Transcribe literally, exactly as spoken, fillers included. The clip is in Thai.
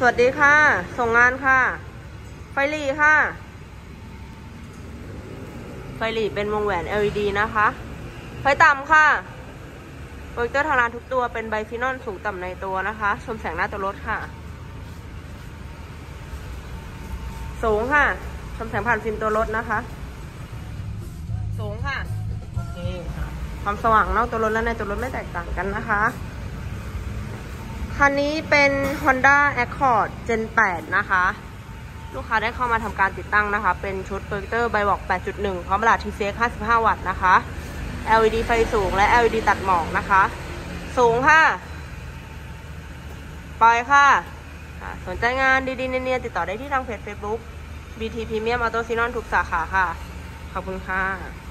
วัสดีค่ะส่งงานค่ะไฟหลีค่ะไฟหลีเป็นวงแหวน แอล อี ดี นะคะไฟต่ำค่ะโปรเจคเตอร์ทางร้านทุกตัวเป็นไบฟินอลสูงต่ำในตัวนะคะชมแสงหน้าตัวรถค่ะสูงค่ะชมแสงผ่านฟิล์มตัวรถนะคะสูงค่ะโอเคค่ะความสว่างนอกตัวรถและในตัวรถไม่แตกต่างกันนะคะคันนี้เป็น Honda Accord Gen แปดนะคะลูกค้าได้เข้ามาทำการติดตั้งนะคะเป็นชุดโปรเจคเตอร์ไบวอล์ก แปดจุดหนึ่ง พร้อมระดับ ที ซี เอ็กซ์ ห้าสิบห้า วัตต์นะคะ แอล อี ดี ไฟสูงและ แอล อี ดี ตัดหมอกนะคะสูงค่ะปล่อยค่ะสนใจงานดีๆเนียนๆติดต่อได้ที่ทางเพจ Facebook บี ที Premium Auto Sinon ทุกสาขาค่ะขอบคุณค่ะ